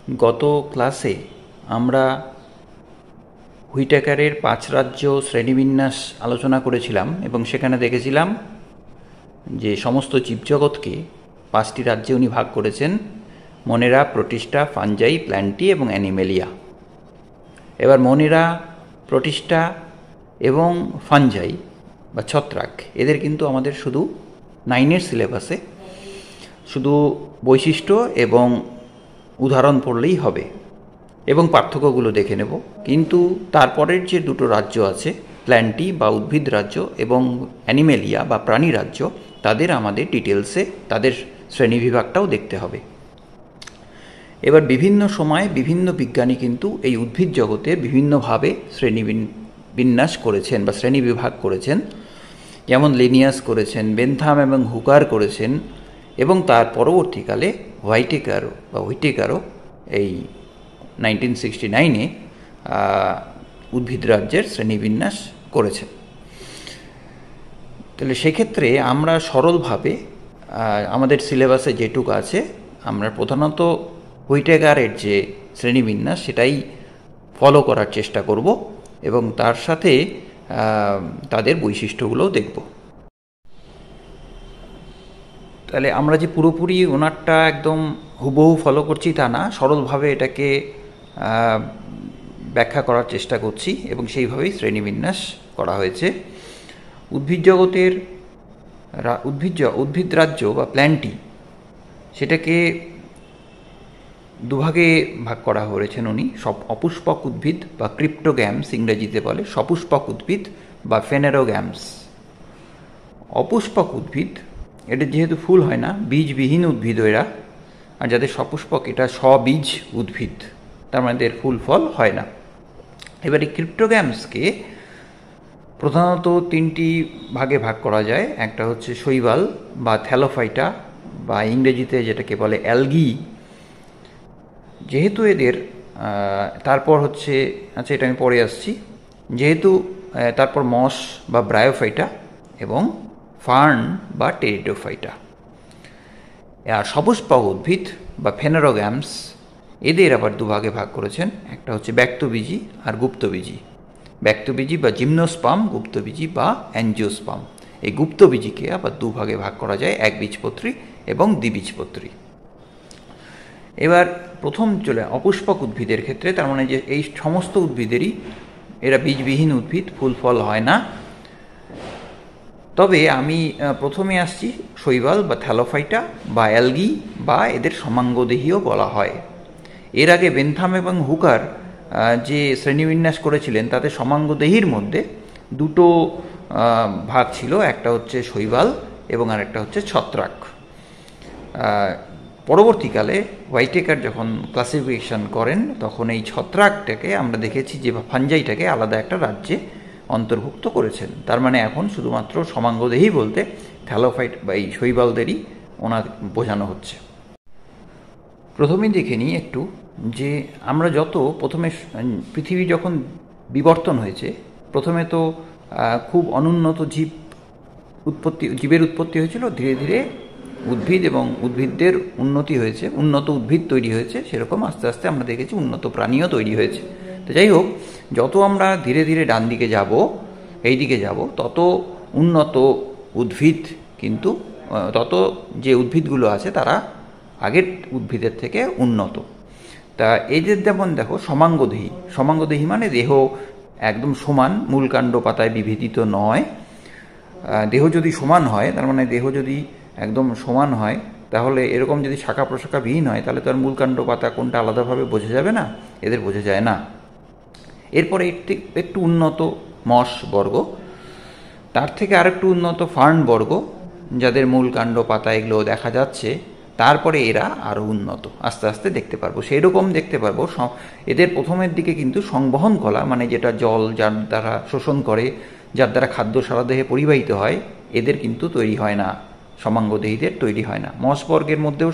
গত ক্লাসে আমরা হুইটেকারের 5 রাজ্য শ্রেণীবিন্যাস আলোচনা করেছিলাম এবং সেখানে দেখেছিলাম যে সমস্ত জীবজগৎকে 5টি রাজ্যে উনি ভাগ করেছেন: মনেরা, প্রোটিস্টা, ফাঞ্জাই, প্ল্যান্টি এবং অ্যানিমেলিয়া। এবার মনেরা, প্রোটিস্টা এবং ফাঞ্জাই বা ছত্রাক এদের কিন্তু আমাদের শুধু 9-এর সিলেবাসে শুধু বৈশিষ্ট্য এবং উদাহরণ পড়লেই হবে এবং পার্থক্যগুলো দেখে নেব। কিন্তু তারপরের যে দুটো রাজ্য আছে, প্ল্যান্টি বা উদ্ভিদ রাজ্য এবং অ্যানিমেলিয়া বা প্রাণী রাজ্য, তাদের আমাদের ডিটেলসে তাদের শ্রেণীবিভাগটাও দেখতে হবে। এবার বিভিন্ন সময়ে বিভিন্ন বিজ্ঞানী কিন্তু এই উদ্ভিদ জগতে বিভিন্নভাবে বিন্যাস করেছেন বা শ্রেণীবিভাগ করেছেন। যেমন লিনিয়াস করেছেন, বেনথাম এবং হুকার করেছেন, এবং তার পরবর্তীকালে হুইটেকারও এই 1969-এ উদ্ভিদ রাজ্যের শ্রেণীবিন্যাস করেছেন। তাহলে সেক্ষেত্রে আমরা সরলভাবে আমাদের সিলেবাসে যেটুকু আছে আমরা প্রধানত হুইটেকারের যে শ্রেণীবিন্যাস সেটাই ফলো করার চেষ্টা করব এবং তার সাথে তাদের বৈশিষ্ট্যগুলোও দেখব। তাহলে আমরা যে পুরোপুরি ওনারটা একদম হুবহু ফলো করছি তা না, সরলভাবে এটাকে ব্যাখ্যা করার চেষ্টা করছি এবং সেইভাবেই শ্রেণীবিন্যাস করা হয়েছে। উদ্ভিদ জগতের উদ্ভিদ রাজ্য বা প্ল্যান্টি, সেটাকে দুভাগে ভাগ করা হয়েছেন উনি। অপুষ্পক উদ্ভিদ বা ক্রিপ্টোগ্যামস ইংরেজিতে বলে, সপুষ্পক উদ্ভিদ বা ফেনেরোগ্যামস। অপুষ্পক উদ্ভিদ, এটা যেহেতু ফুল হয় না, বীজবিহীন উদ্ভিদ এরা, আর যাদের সপুষ্পক এটা স্ববীজ উদ্ভিদ, তার মানে এদের ফুল ফল হয় না। এবার এই ক্রিপ্টোগ্যামসকে প্রধানত 3টি ভাগে ভাগ করা যায়। একটা হচ্ছে শৈবাল বা থ্যালোফাইটা বা ইংরেজিতে যেটাকে বলে অ্যালগি। যেহেতু এদের তারপর হচ্ছে, আচ্ছা এটা আমি পরে আসছি, যেহেতু তারপর মস বা ব্রায়োফাইটা এবং ফার্ন বা টেরিডোফাইটা। আর সপুষ্পক উদ্ভিদ বা ফেনেরোগ্যামস, এদের আবার দুভাগে ভাগ করেছেন। একটা হচ্ছে ব্যক্তবীজী আর গুপ্তবীজী। ব্যক্তবীজী বা জিমনোস্পার্ম, গুপ্তবীজী বা অ্যাঞ্জিওস্পার্ম। এই গুপ্তবীজীকে আবার দুভাগে ভাগ করা যায়, একবীজপত্রী এবং দ্বিবীজপত্রী। এবার প্রথম চলে অপুষ্পক উদ্ভিদের ক্ষেত্রে, তার মানে যে এই সমস্ত উদ্ভিদেরই এরা বীজবিহীন উদ্ভিদ, ফুল ফল হয় না। তবে আমি প্রথমে আসছি শৈবাল বা থ্যালোফাইটা বা অ্যালগি বা এদের সমাঙ্গদেহীও বলা হয়। এর আগে বেনথাম এবং হুকার যে শ্রেণীবিন্যাস করেছিলেন তাতে সমাঙ্গদেহীর মধ্যে দুটো ভাগ ছিল, একটা হচ্ছে শৈবাল এবং আরেকটা হচ্ছে ছত্রাক। পরবর্তীকালে হুইটেকার যখন ক্লাসিফিকেশন করেন তখন এই ছত্রাকটাকে আমরা দেখেছি যে ফাঞ্জাইটাকে আলাদা একটা রাজ্যে অন্তর্ভুক্ত করেছেন। তার মানে এখন শুধুমাত্র সমাঙ্গদেহী বলতে থ্যালোফাইট বা এই শৈবালদেরই ওনার বোঝানো হচ্ছে। প্রথমেই দেখে নিই একটু যে আমরা প্রথমে পৃথিবী যখন বিবর্তন হয়েছে, প্রথমে তো খুব অনুন্নত জীবের উৎপত্তি হয়েছিল। ধীরে ধীরে উদ্ভিদ এবং উদ্ভিদদের উন্নতি হয়েছে, উন্নত উদ্ভিদ তৈরি হয়েছে। সেরকম আস্তে আস্তে আমরা দেখেছি উন্নত প্রাণীও তৈরি হয়েছে। তো যাই হোক, যত আমরা ধীরে ধীরে ডান দিকে যাব, এই দিকে যাব, তত উন্নত উদ্ভিদ কিন্তু তত যে উদ্ভিদগুলো আছে তারা আগের উদ্ভিদের থেকে উন্নত। তা এদের যেমন দেখো সমাঙ্গদেহী, সমাঙ্গদেহী মানে দেহ একদম সমান, মূলকাণ্ড পাতায় বিভেদিত নয়। দেহ যদি সমান হয়, তার মানে দেহ যদি একদম সমান হয়, তাহলে এরকম যদি শাখা প্রশাখা বিহীন হয় তাহলে তো আর মূলকাণ্ড পাতা কোনটা আলাদাভাবে বোঝা যাবে না, এদের বোঝা যায় না। এরপরে একটু উন্নত মস বর্গ, তার থেকে আরেকটু উন্নত ফার্ন বর্গ, যাদের মূলকাণ্ড পাতা এগুলো দেখা যাচ্ছে। তারপরে এরা আরও উন্নত, আস্তে আস্তে দেখতে পারবো, সেই রকম দেখতে পারবো। এদের প্রথমের দিকে কিন্তু সংবহন কলা, মানে যেটা জল যার দ্বারা শোষণ করে, যার দ্বারা খাদ্য সারা দেহে পরিবাহিত হয়, এদের কিন্তু তৈরি হয় না, সমাঙ্গদেহীদের তৈরি হয় না। মসবর্গের মধ্যেও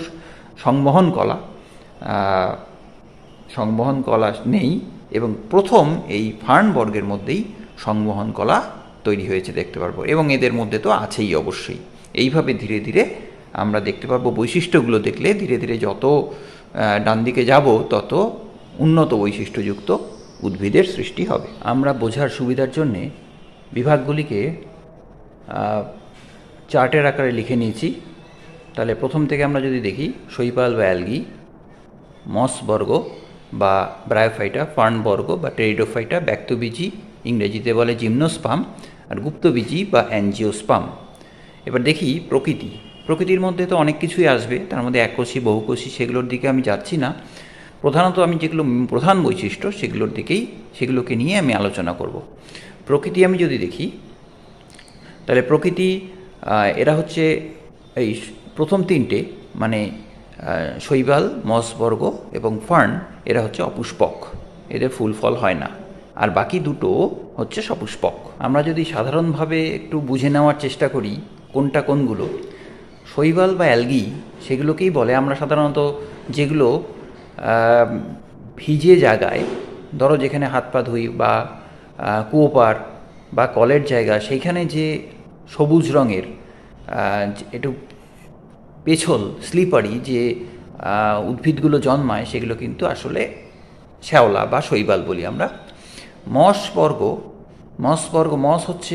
সংবহন কলা নেই, এবং প্রথম এই ফার্ন বর্গের মধ্যেই সংবহন কলা তৈরি হয়েছে দেখতে পারবো, এবং এদের মধ্যে তো আছেই অবশ্যই। এইভাবে ধীরে ধীরে আমরা দেখতে পারবো, বৈশিষ্ট্যগুলো দেখলে ধীরে ধীরে যত ডান দিকে যাব তত উন্নত বৈশিষ্ট্যযুক্ত উদ্ভিদের সৃষ্টি হবে। আমরা বোঝার সুবিধার জন্যে বিভাগগুলিকে চার্টের আকারে লিখে নিয়েছি। তাহলে প্রথম থেকে আমরা যদি দেখি, শৈবাল বা অ্যালগি, মস বর্গ বা ব্রায়োফাইটা, ফার্ন বর্গ বা টেরিডোফাইটা, ব্যক্তবীজি ইংরেজিতে বলে জিমনোস্পাম, আর গুপ্তবীজি বা অ্যাঞ্জিওস্পাম। এবার দেখি প্রকৃতির মধ্যে তো অনেক কিছুই আসবে, তার মধ্যে এককোষী বহুকোষী সেগুলোর দিকে আমি যাচ্ছি না। প্রধানত আমি যেগুলো প্রধান বৈশিষ্ট্য সেগুলোকে নিয়ে আমি আলোচনা করব। প্রকৃতি আমি যদি দেখি, তাহলে প্রকৃতি এরা হচ্ছে এই প্রথম তিনটে, মানে শৈবাল, মসবর্গ এবং ফার্ন, এরা হচ্ছে অপুষ্পক, এদের ফুল ফল হয় না। আর বাকি দুটো হচ্ছে সপুষ্পক। আমরা যদি সাধারণভাবে একটু বুঝে নেওয়ার চেষ্টা করি কোনটা কোনগুলো, শৈবাল বা অ্যালগি সেগুলোকেই বলে আমরা সাধারণত যেগুলো ভিজে জায়গায়, ধরো যেখানে হাত পা ধুই বা কুয়োপার বা কলের জায়গা, সেইখানে যে সবুজ রঙের একটু পেছল স্লিপারি যে উদ্ভিদগুলো জন্মায় সেগুলো কিন্তু আসলে শ্যাওলা বা শৈবাল বলি আমরা। মস হচ্ছে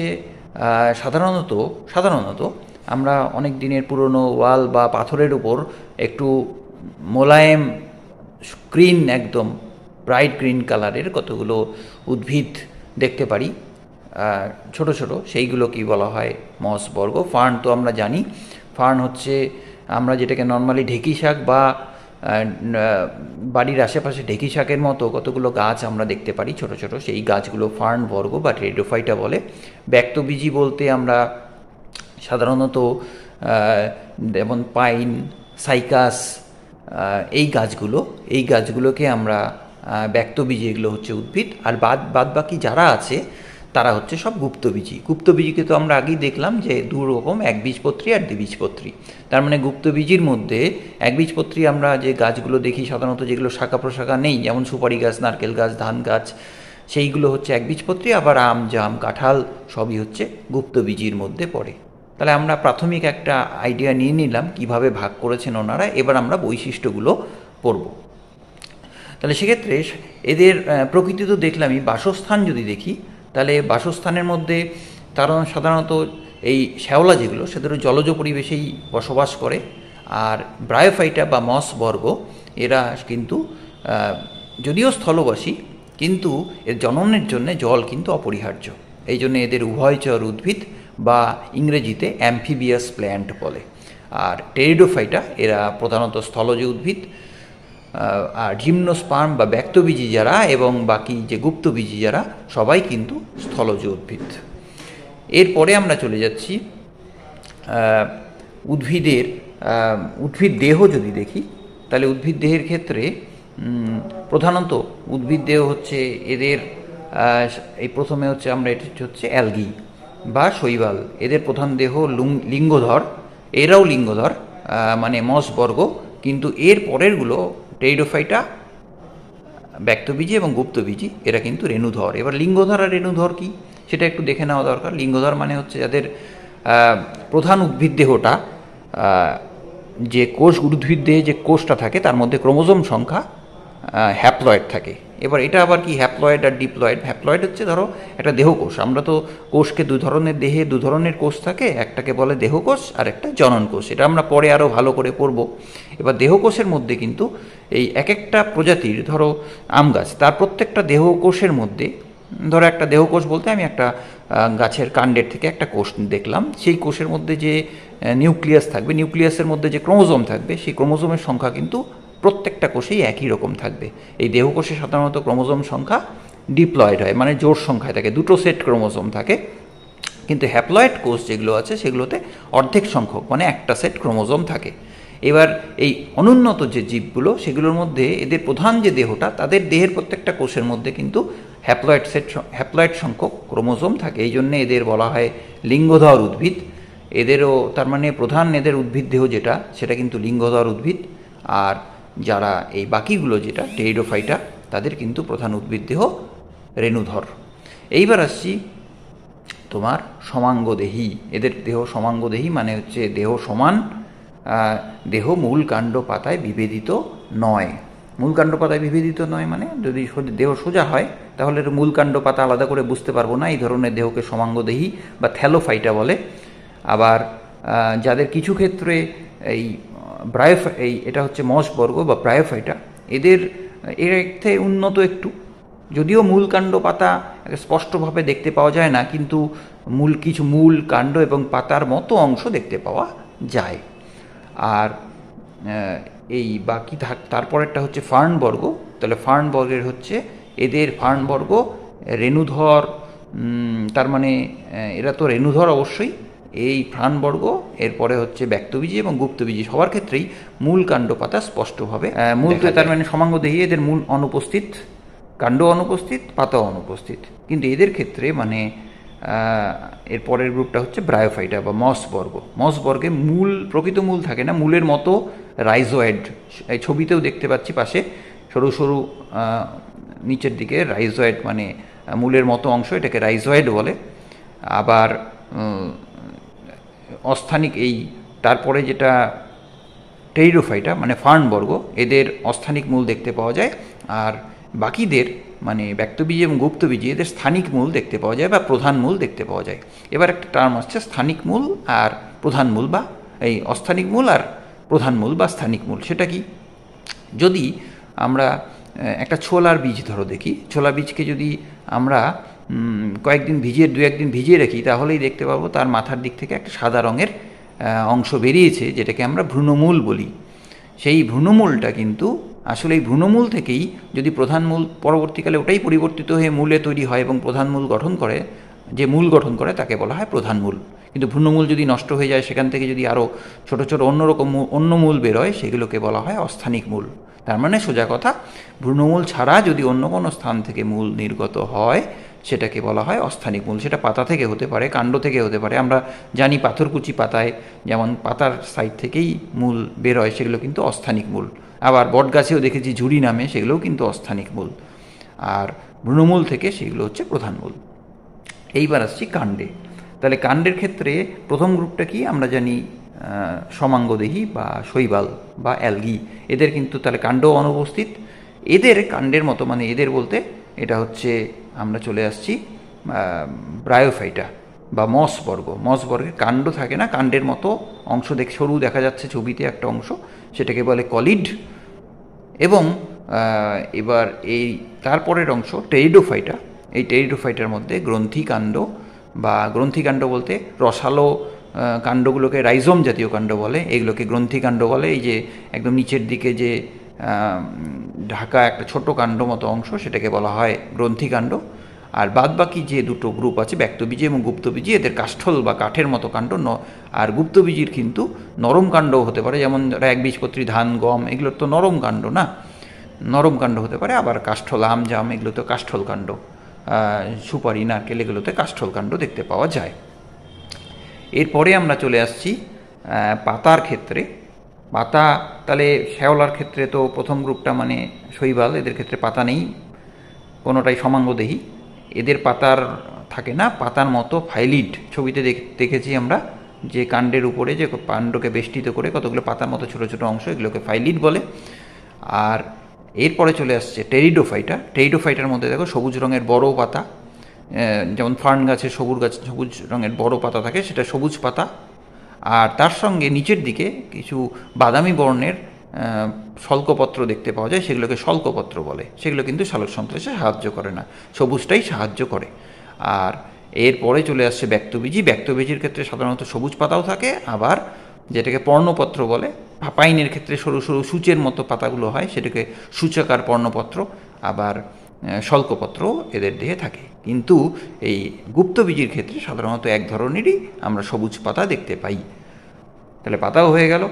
সাধারণত আমরা অনেক দিনের পুরনো ওয়াল বা পাথরের উপর একটু মোলায়েম গ্রিন, একদম ব্রাইট গ্রিন কালারের কতগুলো উদ্ভিদ দেখতে পারি ছোট ছোট, সেইগুলোকেই বলা হয় মস বর্গ। ফার্ন তো আমরা জানি, ফার্ন হচ্ছে আমরা যেটাকে নর্মালি ঢেঁকি শাক বা বাড়ির আশেপাশে ঢেঁকি শাকের মতো কতগুলো গাছ আমরা দেখতে পারি ছোট ছোট, সেই গাছগুলো ফার্ন বর্গ বা টেরিডোফাইটা বলে। ব্যক্তবীজি বলতে আমরা সাধারণত যেমন পাইন, সাইকাস, এই গাছগুলোকে আমরা ব্যক্তবীজি, এগুলো হচ্ছে উদ্ভিদ। আর বাদ বাকি যারা আছে তারা হচ্ছে সব গুপ্তবীজিকে তো আমরা আগেই দেখলাম যে দু রকম, একবীজপত্রী আর দ্বিবীজপত্রী। তার মানে গুপ্তবীজির মধ্যে একবীজপত্রী আমরা যে গাছগুলো দেখি সাধারণত, যেগুলো শাখা প্রশাখা নেই, যেমন সুপারি গাছ, নারকেল গাছ, ধান গাছ, সেইগুলো হচ্ছে একবীজপত্রী। আবার আম, জাম, কাঁঠাল সবই হচ্ছে গুপ্তবীজির মধ্যে পড়ে। তাহলে আমরা প্রাথমিক একটা আইডিয়া নিয়ে নিলাম কিভাবে ভাগ করেছেন ওনারা। এবার আমরা বৈশিষ্ট্যগুলো পড়ব। তাহলে সেক্ষেত্রে এদের প্রকৃতি তো দেখলামই। বাসস্থান যদি দেখি, তাহলে বাসস্থানের মধ্যে তারা সাধারণত এই শ্যাওলা যেগুলো, সেগুলো জলজ পরিবেশেই বসবাস করে। আর ব্রায়োফাইটা বা মস বর্গ এরা কিন্তু যদিও স্থলবাসী, কিন্তু এর জননের জন্য জল কিন্তু অপরিহার্য। এই জন্য এদের উভয়চর উদ্ভিদ বা ইংরেজিতে অ্যাম্ফিবিয়াস প্ল্যান্ট বলে। আর টেরিডোফাইটা এরা প্রধানত স্থলজ উদ্ভিদ। আর জিমনোস্পার্ম বা ব্যক্তবীজি যারা এবং বাকি যে গুপ্তবীজি যারা, সবাই কিন্তু স্থলজ উদ্ভিদ। এরপরে আমরা চলে যাচ্ছি উদ্ভিদ দেহ যদি দেখি, তাহলে উদ্ভিদ দেহের ক্ষেত্রে প্রধানত উদ্ভিদ দেহ হচ্ছে এদের এই প্রথমে হচ্ছে আমরা এটা হচ্ছে অ্যালগি বা শৈবাল, এদের প্রধান দেহ লিঙ্গধর, এরাও লিঙ্গধর মানে মস বর্গ। কিন্তু এর পরেরগুলো টেরিডোফাইটা, ব্যক্তবীজি এবং গুপ্তবীজি, এরা কিন্তু রেণুধর। এবার লিঙ্গধর আর রেণুধর কি সেটা একটু দেখে নেওয়া দরকার। লিঙ্গধর মানে হচ্ছে যাদের প্রধান উদ্ভিদ দেহটা, যে উদ্ভিদ দেহে যে কোষটা থাকে তার মধ্যে ক্রোমোজোম সংখ্যা হ্যাপ্লয়েড থাকে। এবার এটা আবার কি হ্যাপ্লয়েড আর ডিপ্লয়েড? হ্যাপ্লয়েড হচ্ছে ধরো একটা দেহকোষ, আমরা তো কোষকে দেহে দু ধরনের কোষ থাকে, একটাকে বলে দেহকোষ আর একটা জনন কোষ। এটা আমরা পরে আরও ভালো করে পড়ব। এবার দেহকোষের মধ্যে কিন্তু এই এক একটা প্রজাতির, ধরো আম গাছ, তার প্রত্যেকটা দেহকোষের মধ্যে, ধরো একটা দেহকোষ বলতে আমি একটা গাছের কাণ্ডের থেকে একটা কোষ দেখলাম, সেই কোষের মধ্যে যে নিউক্লিয়াস থাকবে, নিউক্লিয়াসের মধ্যে যে ক্রোমোজোম থাকবে, সেই ক্রোমোজোমের সংখ্যা কিন্তু প্রত্যেকটা কোষেই একই রকম থাকবে। এই দেহকোষে সাধারণত ক্রোমোজোম সংখ্যা ডিপ্লয়েড হয়, মানে জোড় সংখ্যায় থাকে, দুটো সেট ক্রোমোজোম থাকে। কিন্তু হ্যাপ্লয়েড কোষ যেগুলো আছে সেগুলোতে অর্ধেক সংখ্যক, মানে একটা সেট ক্রোমোজোম থাকে। এবার এই অনুন্নত যে জীবগুলো, সেগুলোর মধ্যে এদের প্রধান যে দেহটা, তাদের দেহের প্রত্যেকটা কোষের মধ্যে কিন্তু হ্যাপ্লয়েড সংখ্যক ক্রোমোজোম থাকে। এই জন্যে এদের বলা হয় লিঙ্গধর উদ্ভিদ। এদেরও তার মানে প্রধান এদের উদ্ভিদ দেহ যেটা, সেটা কিন্তু লিঙ্গধর উদ্ভিদ। আর যারা এই বাকিগুলো যেটা টেরিডোফাইটা, তাদের কিন্তু প্রধান উদ্ভিদ দেহ রেণুধর। এইবার আসছি তোমার সমাঙ্গদেহী। এদের দেহ সমাঙ্গদেহী, মানে হচ্ছে দেহ সমান, দেহ মূল কাণ্ড পাতায় বিভেদিত নয়। মূল কাণ্ড পাতায় বিভেদিত নয় মানে যদি দেহ সোজা হয় তাহলে মূল কাণ্ড পাতা আলাদা করে বুঝতে পারবো না, এই ধরনের দেহকে সমাঙ্গদেহী বা থ্যালোফাইটা বলে। আবার যাদের কিছু ক্ষেত্রে এই এটা হচ্ছে মসবর্গ বা ব্রায়োফাইটা, এর থেকে উন্নত একটু, যদিও মূল কাণ্ড পাতা স্পষ্টভাবে দেখতে পাওয়া যায় না, কিন্তু কিছু মূল কাণ্ড এবং পাতার মতো অংশ দেখতে পাওয়া যায়। আর এই বাকি তারপরেরটা হচ্ছে ফার্নবর্গ। তাহলে ফার্নবর্গের হচ্ছে এদের ফার্নবর্গ রেণুধর, তার মানে এরা তো রেণুধর অবশ্যই। এই ফার্নবর্গ, এরপরে হচ্ছে ব্যক্তবীজী এবং গুপ্তবীজী, সবার ক্ষেত্রেই মূল কাণ্ড পাতা স্পষ্টভাবে মূল, তার মানে সমাঙ্গদেহী, এদের মূল অনুপস্থিত, কাণ্ড অনুপস্থিত, পাতাও অনুপস্থিত। কিন্তু এদের ক্ষেত্রে মানে এর পরের গ্রুপটা হচ্ছে ব্রায়োফাইটা বা মসবর্গ। মসবর্গে প্রকৃত মূল থাকে না, মূলের মতো রাইজয়েড, এই ছবিতেও দেখতে পাচ্ছি পাশে সরু সরু নিচের দিকে রাইজয়েড, মানে মূলের মতো অংশ, এটাকে রাইজয়েড বলে। আবার অস্থানিক, এই তারপরে যেটা টেরিডোফাইটা মানে ফার্নবর্গ, এদের অস্থানিক মূল দেখতে পাওয়া যায়। আর বাকিদের মানে ব্যক্তবীজী এবং গুপ্তবীজী, এদের স্থানিক মূল দেখতে পাওয়া যায় বা প্রধান মূল দেখতে পাওয়া যায়। এবার একটা টার্ম আসছে স্থানিক মূল আর প্রধান মূল, বা এই অস্থানিক মূল আর প্রধান মূল বা স্থানিক মূল। সেটা কি? যদি আমরা একটা ছোলার বীজ ধরো দেখি, ছোলা বীজকে যদি আমরা দু একদিন ভিজিয়ে রাখি, তাহলেই দেখতে পাবো তার মাথার দিক থেকে একটা সাদা রঙের অংশ বেরিয়েছে, যেটাকে আমরা ভ্রূণমূল বলি। সেই ভ্রূণমূলটা কিন্তু আসলে এই ভ্রূণমূল থেকেই যদি প্রধান মূল, পরবর্তীকালে ওটাই পরিবর্তিত হয়ে মূলে তৈরি হয় এবং প্রধান মূল গঠন করে, যে মূল গঠন করে তাকে বলা হয় প্রধান মূল। কিন্তু ভ্রূণমূল যদি নষ্ট হয়ে যায়, সেখান থেকে যদি আরও ছোট ছোট অন্য মূল বেরোয়, সেগুলোকে বলা হয় অস্থানিক মূল। তার মানে সোজা কথা, ভ্রূণমূল ছাড়া যদি অন্য কোনো স্থান থেকে মূল নির্গত হয়, সেটাকে বলা হয় অস্থানিক মূল। সেটা পাতা থেকে হতে পারে, কাণ্ড থেকে হতে পারে। আমরা জানি পাথরকুচি পাতায় যেমন পাতার সাইড থেকেই মূল বেরোয়, সেগুলো কিন্তু অস্থানিক মূল। আবার বট গাছেও দেখেছি ঝুড়ি নামে, সেগুলোও কিন্তু অস্থানিক মূল। আর ভ্রূণমূল থেকে সেগুলো হচ্ছে প্রধান মূল। এইবার আসছি কাণ্ডে। তাহলে কাণ্ডের ক্ষেত্রে প্রথম গ্রুপটা কি? আমরা জানি সমাঙ্গদেহী বা শৈবাল বা অ্যালগি। এদের কিন্তু তাহলে কাণ্ডও অনুপস্থিত। এদের কাণ্ডের মতো, মানে এদের বলতে এটা হচ্ছে, আমরা চলে আসছি ব্রায়োফাইটা বা মসবর্গ। মসবর্গের কাণ্ড থাকে না, কাণ্ডের মতো অংশ সরু দেখা যাচ্ছে ছবিতে একটা অংশ, সেটাকে বলে কলিড। এবং এবার এই তারপরের অংশ টেরিডোফাইটা। এই টেরিডোফাইটার মধ্যে গ্রন্থিকাণ্ড, বা গ্রন্থিকাণ্ড বলতে রসালো কাণ্ডগুলোকে রাইজোম জাতীয় কাণ্ড বলে, এগুলোকে গ্রন্থিকাণ্ড বলে। এই যে একদম নিচের দিকে যে ঢাকা একটা ছোট কাণ্ড মতো অংশ, সেটাকে বলা হয় গ্রন্থিকাণ্ড। আর বাদবাকি যে দুটো গ্রুপ আছে, ব্যক্তবীজী এবং গুপ্তবীজী, এদের কাষ্ঠল বা কাঠের মতো কাণ্ড। আর গুপ্তবীজীর কিন্তু নরম কাণ্ডও হতে পারে, যেমন একবীজপত্রী ধান, গম, এগুলোর তো নরম কাণ্ড না, নরম কাণ্ড হতে পারে। আবার কাষ্ঠল, আম, জাম, এগুলো তো কাষ্ঠল কাণ্ড। সুপারি, নারকেল, এগুলোতে কাষ্ঠল কাণ্ড দেখতে পাওয়া যায়। এরপরে আমরা চলে আসছি পাতার ক্ষেত্রে। পাতা, তাহলে শ্যাওলার ক্ষেত্রে তো প্রথম গ্রুপটা মানে শৈবাল, এদের ক্ষেত্রে পাতা নেই, কোনোটাই সমাঙ্গদেহী। এদের পাতার থাকে না, পাতার মতো ফাইলিড, ছবিতে দেখেছি আমরা যে কাণ্ডের উপরে যে কাণ্ডকে বেষ্টিত করে কতগুলো পাতার মতো ছোটো ছোটো অংশ, এগুলোকে ফাইলিড বলে। আর এরপরে চলে আসছে টেরিডোফাইটা। টেরিডোফাইটার মধ্যে দেখো সবুজ রঙের বড় পাতা, যেমন ফার্ন গাছের সবুজ রঙের বড় পাতা থাকে, সেটা সবুজ পাতা। আর তার সঙ্গে নিচের দিকে কিছু বাদামি বর্ণের শল্কপত্র দেখতে পাওয়া যায়, সেগুলোকে শল্কপত্র বলে। সেগুলো কিন্তু সালোক সংশ্লেষে সাহায্য করে না, সবুজটাই সাহায্য করে। আর এরপরে চলে আসছে ব্যক্তবীজী। ব্যক্তবীজীর ক্ষেত্রে সাধারণত সবুজ পাতাও থাকে, আবার যেটাকে পর্ণপত্র বলে। পাইনের ক্ষেত্রে সরু সরু সূচের মতো পাতাগুলো হয়, সেটাকে সূচকার পর্ণপত্র। আবার শল্কপত্র এদের দেহে থাকে। কিন্তু এই গুপ্তবীজীর ক্ষেত্রে সাধারণত এক ধরনেরই আমরা সবুজ পাতা দেখতে পাই। তাহলে পাতাও হয়ে গেল।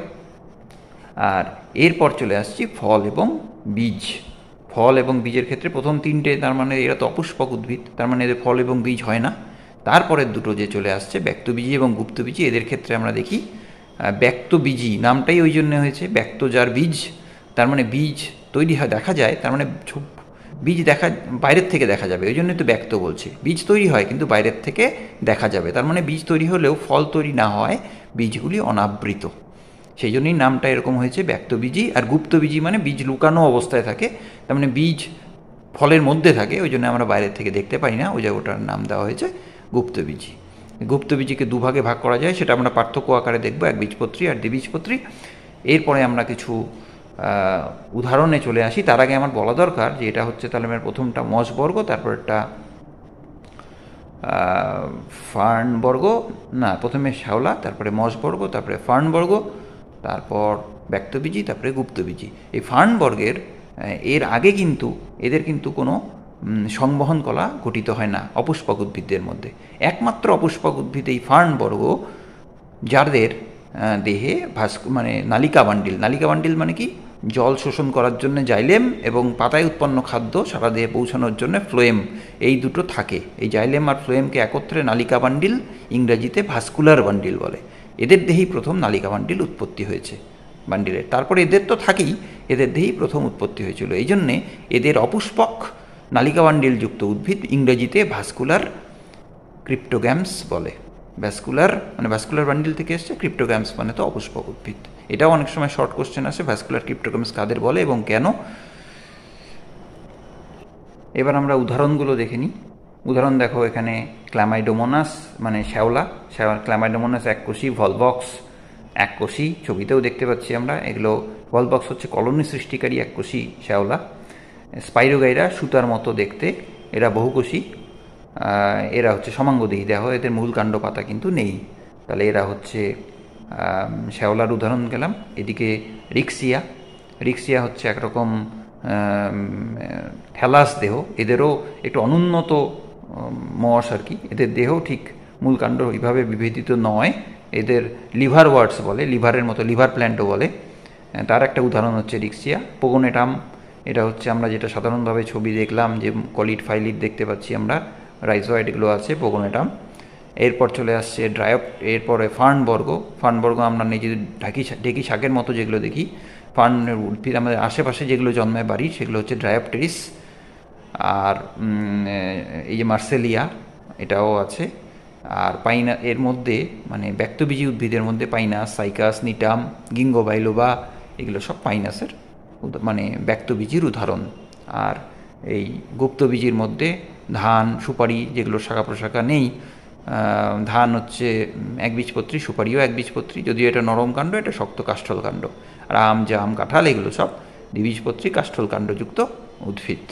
আর এরপর চলে আসছি ফল এবং বীজ। ফল এবং বীজের ক্ষেত্রে প্রথম তিনটে, তার মানে এরা তো অপুষ্পক উদ্ভিদ, তার মানে এদের ফল এবং বীজ হয় না। তারপরের দুটো যে চলে আসছে ব্যক্তবীজী এবং গুপ্তবীজী, এদের ক্ষেত্রে আমরা দেখি ব্যক্তবীজী নামটাই ওই জন্য হয়েছে, ব্যক্ত যার বীজ, তার মানে বীজ তৈরি হয়, দেখা যায়, তার মানে বীজ বাইরের থেকে দেখা যাবে, ওই জন্যই তো ব্যক্ত বলছে। বীজ তৈরি হয় কিন্তু বাইরের থেকে দেখা যাবে, তার মানে বীজ তৈরি হলেও ফল তৈরি না হয়, বীজগুলি অনাবৃত। সেই জন্যই নামটা এরকম হয়েছে ব্যক্তবীজি। আর গুপ্তবীজি মানে বীজ লুকানো অবস্থায় থাকে, তার মানে বীজ ফলের মধ্যে থাকে, ওই জন্য আমরা বাইরের থেকে দেখতে পাই না, ওই জায়গাটার নাম দেওয়া হয়েছে গুপ্তবীজি। গুপ্তবীজিকে দুভাগে ভাগ করা যায়, সেটা আমরা পার্থক্য আকারে দেখব, একবীজপত্রী আর দ্বিবীজপত্রী। এরপরে আমরা কিছু উদাহরণে চলে আসি। তার আগে আমার বলা দরকার যে এটা হচ্ছে তাহলে আমার প্রথমটা মসবর্গ, তারপরেরটা ফার্নবর্গ, না প্রথমে শ্যাওলা, তারপরে মসবর্গ, তারপরে ফার্নবর্গ, তারপর ব্যক্তবীজি, তারপরে গুপ্তবীজি। এই ফার্নবর্গের এর আগে কিন্তু এদের কিন্তু কোনো সংবহন কলা গঠিত হয় না অপুষ্পক উদ্ভিদদের মধ্যে। একমাত্র অপুষ্পক উদ্ভিদ এই ফার্নবর্গ, যাদের দেহে মানে নালিকা বান্ডিল মানে কি, জল শোষণ করার জন্য জাইলেম এবং পাতায় উৎপন্ন খাদ্য সারা দেহে পৌঁছানোর জন্য ফ্লোয়েম, এই দুটো থাকে। এই জাইলেম আর ফ্লোয়েমকে একত্রে নালিকা বান্ডিল, ইংরেজিতে ভাস্কুলার বান্ডিল বলে। এদের দেহেই প্রথম নালিকা বান্ডিল উৎপত্তি হয়েছে বান্ডিলের। তারপরে এদের তো থাকেই, এদের দেহেই প্রথম উৎপত্তি হয়েছিল। এই জন্যে এদের অপুষ্পক নালিকা বান্ডিলযুক্ত উদ্ভিদ ইংরেজিতে ভাস্কুলার ক্রিপ্টোগ্যামস বলে। ভাস্কুলার বান্ডিল থেকে এসছে, ক্রিপ্টোগ্যামস মানে তো অপুষ্পক উদ্ভিদ। এটাও অনেক সময় শর্ট কোশ্চেন আসে, ভাস্কুলার ক্রিপ্টোগ্যামস কাদের বলে এবং কেন। এবার আমরা উদাহরণগুলো দেখে নিই। উদাহরণ দেখো, এখানে ক্ল্যামাইডোমোনাস মানে শ্যাওলা, ক্ল্যামাইডোমোনাস এককোষী, ভলবক্স এককোষী, ছবিতেও দেখতে পাচ্ছি আমরা এগুলো। ভলবক্স হচ্ছে কলোনি সৃষ্টিকারী এককোষী শ্যাওলা। স্পাইরোগাইরা সুতার মতো দেখতে, এরা বহুকোষী, এরা হচ্ছে সমাঙ্গদেহী। দেখো এদের মূল কাণ্ড পাতা কিন্তু নেই। তাহলে এরা হচ্ছে শ্যাওলার উদাহরণ গেলাম। এদিকে রিক্সিয়া হচ্ছে একরকম থ্যালাস দেহ, এদেরও একটু অনুন্নত মস আর কি। এদের দেহ ঠিক মূল কাণ্ড এইভাবে বিভেদিত নয়, এদের লিভার ওয়ার্ডস বলে, লিভারের মতো লিভার প্ল্যান্টও বলে। তার একটা উদাহরণ হচ্ছে রিক্সিয়া। পোগোনেটাম, এটা হচ্ছে আমরা যেটা সাধারণভাবে ছবি দেখলাম যে কলিড ফাইলিড দেখতে পাচ্ছি আমরা, রাইজয়েড এগুলো আছে পোগোনেটাম। এরপর চলে আসছে এরপরে ফার্নবর্গ আমরা নিজেদের ঢেকি শাকের মতো যেগুলো দেখি, ফার্নের উদ্ভিদ আমাদের আশেপাশে যেগুলো জন্মায় বাড়ি, সেগুলো হচ্ছে ড্রায়োপটেরিস। আর এই যে মার্সেলিয়া, এটাও আছে। আর এর মধ্যে মানে ব্যক্তবীজী উদ্ভিদের মধ্যে পাইনাস, সাইকাস, নিটাম, গিঙ্গো বাইলোবা, এগুলো সব পাইনাসের মানে ব্যক্তবীজির উদাহরণ। আর এই গুপ্তবীজির মধ্যে ধান, সুপারি, যেগুলো শাখা প্রশাখা নেই। ধান হচ্ছে একবীজপত্রী, সুপারিও একবীজপত্রী, যদিও এটা নরম কাণ্ড, এটা শক্ত কাষ্ঠল কাণ্ড। আর আম, জাম, কাঁঠাল এগুলো সব দ্বিবীজপত্রী কাষ্ঠল কাণ্ডযুক্ত উদ্ভিদ।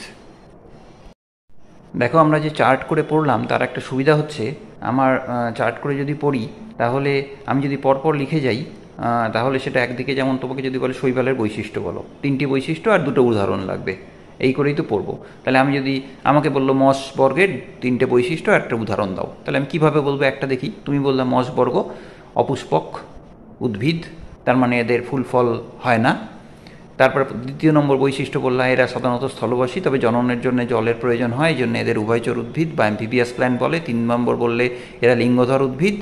দেখো আমরা যে চার্ট করে পড়লাম তার একটা সুবিধা হচ্ছে, আমার চার্ট করে যদি পড়ি তাহলে আমি যদি পরপর লিখে যাই তাহলে সেটা একদিকে, যেমন তোমাকে যদি বলে শৈবালের বৈশিষ্ট্য বলো, 3টি বৈশিষ্ট্য আর 2টো উদাহরণ লাগবে, এই করেই তো পড়বো। তাহলে আমি যদি আমাকে বললো মসবর্গের 3টে বৈশিষ্ট্য আর একটা উদাহরণ দাও, তাহলে আমি কীভাবে বলবো একটা দেখি। তুমি বললাম মসবর্গ অপুষ্পক উদ্ভিদ, তার মানে এদের ফুল ফল হয় না। তারপর 2 নম্বর বৈশিষ্ট্য বললাম এরা সাধারণত স্থলবাসী, তবে জননের জন্য জলের প্রয়োজন হয়, এই জন্য এদের উভয়চর উদ্ভিদ বা অ্যাম্ফিবিয়াস প্ল্যান্ট বলে। 3 নম্বর বললে এরা লিঙ্গধর উদ্ভিদ।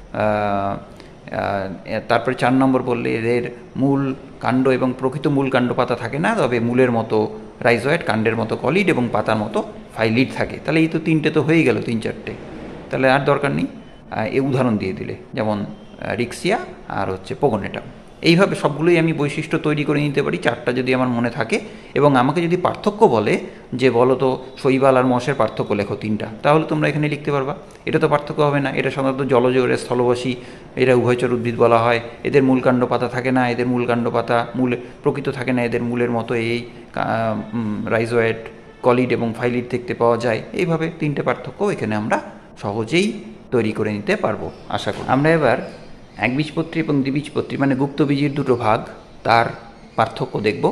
তারপরে 4 নম্বর বললে এদের মূল কাণ্ড এবং প্রকৃত মূল কাণ্ড পাতা থাকে না, তবে মূলের মতো রাইজয়েড, কাণ্ডের মতো কলিড এবং পাতার মতো ফাইলিড থাকে। তাহলে এই তো 3টে তো হয়ে গেল, 3-4টে, তাহলে আর দরকার নেই। এই উদাহরণ দিয়ে দিলে, যেমন রিক্সিয়া আর হচ্ছে পোগোনেটাম। এইভাবে সবগুলোই আমি বৈশিষ্ট্য তৈরি করে নিতে পারি, 4টা যদি আমার মনে থাকে। এবং আমাকে যদি পার্থক্য বলে যে বলো তো শৈবাল আর মশের পার্থক্য লেখো 3টা, তাহলে তোমরা এখানে লিখতে পারবা। এটা তো পার্থক্য হবে না, এটা সাধারণত জলজ, এরা স্থলবাসী, এরা উভয়চর উদ্ভিদ বলা হয়। এদের মূল কাণ্ড পাতা থাকে না, এদের মূল কাণ্ড পাতা প্রকৃত থাকে না, এদের মূলের মতো এই রাইজয়েড, কলিড এবং ফাইলিড দেখতে পাওয়া যায়। এইভাবে 3টে পার্থক্য এখানে আমরা সহজেই তৈরি করে নিতে পারবো আশা করি। আমরা এবার একবীজপত্রী এবং দ্বিবীজপত্রী মানে গুপ্তবীজির 2টো ভাগ, তার পার্থক্য দেখব।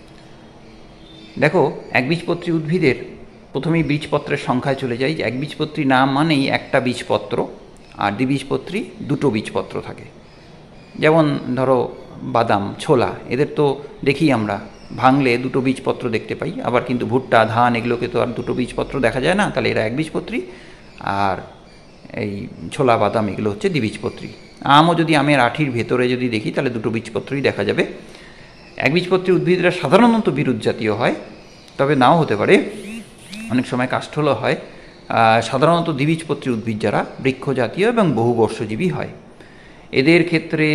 দেখো একবীজপত্রী উদ্ভিদের প্রথমেই বীজপত্রের সংখ্যায় চলে যাই। একবীজপত্রী নাম মানেই একটা বীজপত্র, আর দ্বিবীজপত্রী 2টো বীজপত্র থাকে। যেমন ধরো বাদাম, ছোলা, এদের তো দেখি আমরা ভাঙলে 2টো বীজপত্র দেখতে পাই। আবার কিন্তু ভুট্টা, ধান এগুলোকে তো আর 2টো বীজপত্র দেখা যায় না, তাহলে এরা একবীজপত্রী। আর এই ছোলা, বাদাম এগুলো হচ্ছে দ্বিবীজপত্রী। আমও যদি আমের আঠির ভেতরে যদি দেখি তাহলে 2টো বীজপত্রই দেখা যাবে। একবীজপত্রী উদ্ভিদরা সাধারণত বিরুৎ জাতীয় হয়, তবে নাও হতে পারে, অনেক সময় কাষ্ঠলও হয়। সাধারণত দ্বিবীজপত্রী উদ্ভিদ যারা বৃক্ষ জাতীয় এবং বহুবর্ষজীবী হয়। এদের ক্ষেত্রে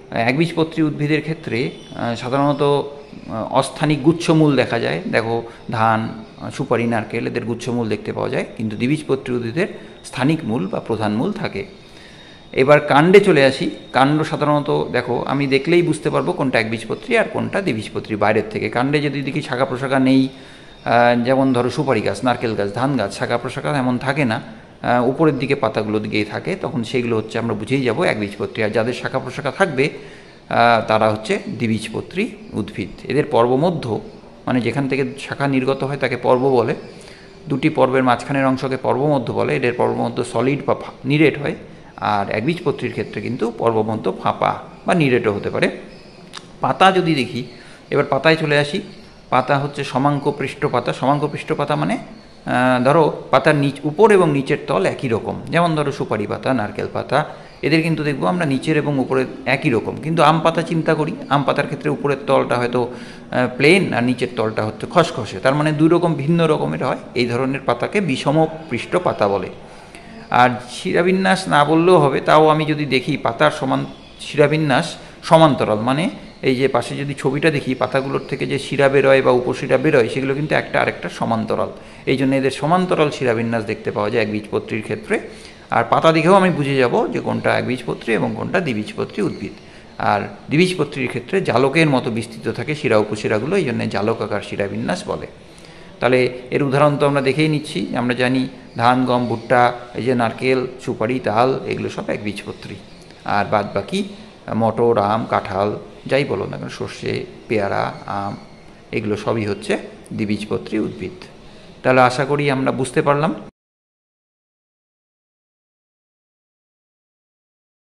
একবীজপত্রী উদ্ভিদের ক্ষেত্রে সাধারণত অস্থানিক গুচ্ছমূল দেখা যায়। দেখো ধান, সুপারি, নারকেল এদের গুচ্ছমূল দেখতে পাওয়া যায়, কিন্তু দ্বিবীজপত্রী উদ্ভিদের স্থানিক মূল বা প্রধান মূল থাকে। এবার কাণ্ডে চলে আসি। কাণ্ড সাধারণত দেখো আমি দেখলেই বুঝতে পারবো কোনটা একবীজপত্রী আর কোনটা দ্বিবীজপত্রী বাইরের থেকে। কাণ্ডে যদি দেখি শাখা প্রশাখা নেই, যেমন ধরো সুপারি গাছ, নারকেল গাছ, ধান গাছ, শাখা প্রশাখা এমন থাকে না, উপরের দিকে পাতাগুলো দিকেই থাকে, তখন সেগুলো হচ্ছে আমরা বুঝেই যাব একবীজপত্রী। আর যাদের শাখা প্রশাখা থাকবে তারা হচ্ছে দ্বিবীজপত্রী উদ্ভিদ। এদের পর্বমধ্য মানে যেখান থেকে শাখা নির্গত হয় তাকে পর্ব বলে। দুটি পর্বের মাঝখানের অংশকে পর্বমধ্য বলে। এদের পর্বমধ্য সলিড বা নিরেট হয়। আর একবীজপত্রীর ক্ষেত্রে কিন্তু পর্বমধ্য ফাঁপা বা নিরেটও হতে পারে। পাতা যদি দেখি, এবার পাতায় চলে আসি। পাতা হচ্ছে সমাঙ্ক পৃষ্ঠ পাতা। সমাঙ্ক পৃষ্ঠ পাতা মানে ধরো পাতার উপর এবং নিচের তল একই রকম। যেমন ধরো সুপারি পাতা, নারকেল পাতা, এদের কিন্তু দেখবো আমরা নিচের এবং উপরের একই রকম। কিন্তু আম পাতা চিন্তা করি, আম পাতার ক্ষেত্রে উপরের তলটা হয়তো প্লেন আর নিচের তলটা হচ্ছে খসখসে, তার মানে দুই রকম ভিন্ন রকমের হয়। এই ধরনের পাতাকে বিষম পৃষ্ঠ পাতা বলে। আর শিরাবিন্যাস না বললেও হবে, তাও আমি যদি দেখি পাতার শিরাবিন্যাস সমান্তরাল, মানে এই যে পাশে যদি ছবিটা দেখি, পাতাগুলোর থেকে যে শিরা বেরোয় বা উপশিরা বেরোয় সেগুলো কিন্তু একটা আরেকটা সমান্তরাল। এই জন্য এদের সমান্তরাল শিরাবিন্যাস দেখতে পাওয়া যায় একবীজপত্রীর ক্ষেত্রে। আর পাতা দেখেও আমি বুঝে যাব যে কোনটা একবীজপত্রী এবং কোনটা দ্বিবীজপত্রী উদ্ভিদ। আর দ্বিবীজপত্রীর ক্ষেত্রে জালকের মতো বিস্তৃত থাকে শিরা উপশিরাগুলো, এই জন্য জালকাকার শিরাবিন্যাস বলে। তাহলে এর উদাহরণ তো আমরা দেখেই নিচ্ছি। আমরা জানি ধান, গম, ভুট্টা, এই যে নারকেল, সুপারি, তাল, এগুলো সব একবীজপত্রী। আর বাদ বাকি মটর, আম, কাঁঠাল, যাই বলো না কেন, সর্ষে, পেয়ারা, আম, এগুলো সবই হচ্ছে দ্বিবীজপত্রী উদ্ভিদ। তাহলে আশা করি আমরা বুঝতে পারলাম।